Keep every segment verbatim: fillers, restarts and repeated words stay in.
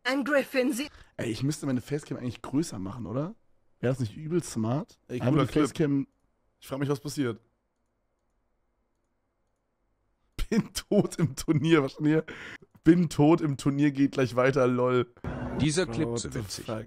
Ein Griffin, sie... Ey, ich müsste meine Facecam eigentlich größer machen, oder? Wäre das nicht übel smart? Ey, Einfach cooler die Clip. Facecam... Ich frage mich, was passiert. Bin tot im Turnier. Was denn hier? Bin tot im Turnier, geht gleich weiter, lol. Dieser Bro, Clip what zu the witzig. fuck?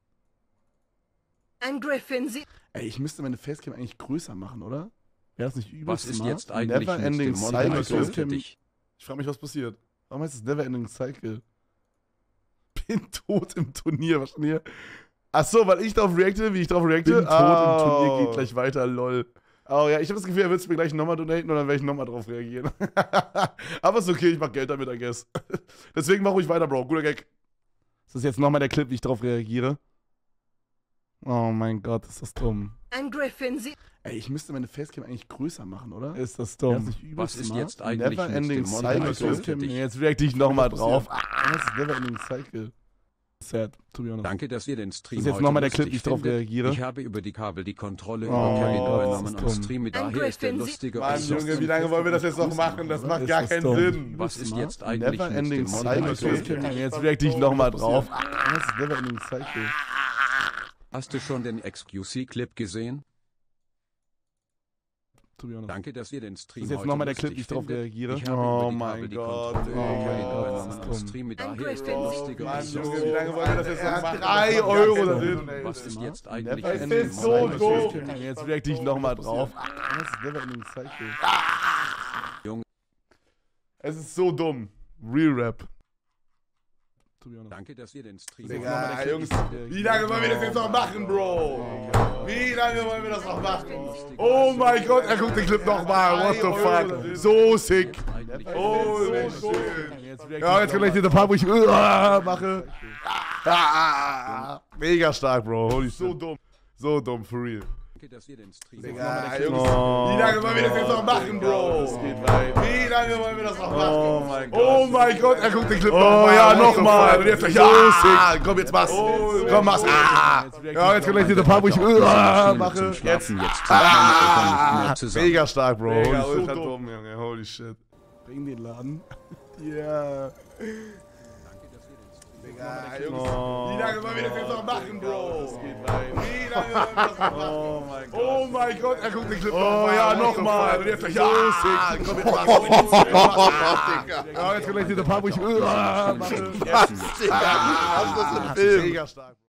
Ein Griffin, sie... Ey, ich müsste meine Facecam eigentlich größer machen, oder? Wäre das nicht übel Was ist smart? jetzt eigentlich Never mit ending dem cycle. Moderator für dich? Ich frage mich, was passiert. Warum heißt es Never Ending Cycle? Bin tot im Turnier. Was denn hier? Achso, weil ich darauf reacte, wie ich darauf reacte. Bin tot oh. im Turnier, geht gleich weiter, lol. Oh ja, ich habe das Gefühl, er wird es mir gleich nochmal donaten und dann werde ich nochmal drauf reagieren. Aber ist okay, ich mach Geld damit, I guess. Deswegen mach ruhig weiter, Bro. Guter Gag. Ist das jetzt nochmal der Clip, wie ich darauf reagiere? Oh mein Gott, ist das dumm. Ein Griffin, sie... Ey, ich müsste meine Facecam eigentlich größer machen, oder? Ist das Wäre das dumm. nicht übel Was ist smart? jetzt eigentlich Never mit Ending dem Moderator Cycle. für dich? Jetzt reacte ich nochmal Was drauf. passiert? Ah, das ist Never Ending Cycle. Sad, to be honest. Danke, dass ihr den Stream Das ist jetzt heute nochmal der lustig Clip, wie ich darauf findet. reagiere. Ich habe über die Kabel die Kontrolle Oh über mein Kevin Gott, das übernommen ist und dumm. streame Ein daher ist der Griffin, lustige Mann, und Junge, wie lange wollen wir das jetzt noch machen? Das macht Ist gar das keinen dumm? Sinn. Was ist jetzt eigentlich Never mit Ending dem Cycle. Moderator für dich? Jetzt reacte ich nochmal drauf. Ah, das ist Never Ending Cycle. Hast du schon den X Q C-Clip gesehen? To be honest. Danke, dass ihr den Das Stream ist jetzt heute nochmal der lustig Clip, wie ich darauf findet. reagiere. Ich habe Oh über die mein Kabel die Gott, Kontrolle über ey. Kevin Oh, das übernommen ist und dumm. streame Ein daher ist der Griffin, lustige Mann, und Junge, wie lange wollen wir das jetzt noch Er machen? hat drei drei Euro Euro da da drin. Was ist jetzt eigentlich Never mit Ending dem ist so Moderator doof. für dich? Jetzt reacte ich nochmal drauf. Ah, das ist Never Ending Cycle. Junge. Es ist so dumm. Real Rap. To be honest. Danke, dass ihr den Stream Digga, heute Jungs, lustig findet. wie lange wollen wir das jetzt noch machen, Bro? Wie lange wollen wir das noch machen? Oh mein Gott, er guckt den Clip nochmal. What the fuck? So sick. Holy shit. Ja, jetzt kommt gleich dieser Part, wo ich uh, mache. Ah, mega stark, Bro. Holy shit. So dumm. So dumm, for real. Danke, dass ihr den Stream Digga, heute Jungs, lustig wie lange wollen wir das jetzt noch machen, Bro? Das geht weit. Wie lange wollen wir das noch machen? Oh mein Gott. Oh mein Gott, er guckt den Clip Oh nochmal. ja, What the nochmal. fuck? Und jetzt gleich, So ja, sick. komm, jetzt mach's. Oh, Komm, mach's. Ah. Ja, jetzt kommt gleich dieser Part, wo ich uh, mache. Zum Jetzt. Schlafen jetzt meine Eltern nicht Ah, mehr zusammen. mega stark, Bro. Mega, Holy ultra shit. dumm, Junge. Holy shit. Bring den Laden. Ja. Digga, Jungs, wie lange wollen wir das jetzt noch machen, Bro? Das geht weit. Wie lange wollen wir das noch machen? Oh mein Gott. Oh mein Gott, er guckt den Clip Oh nochmal. ja, What the nochmal. fuck? Und jetzt gleich, So ja, sick. komm, jetzt mach's. Ja, jetzt kommt gleich dieser Part, wo ich uh, mache. Jetzt. Ah, mega stark.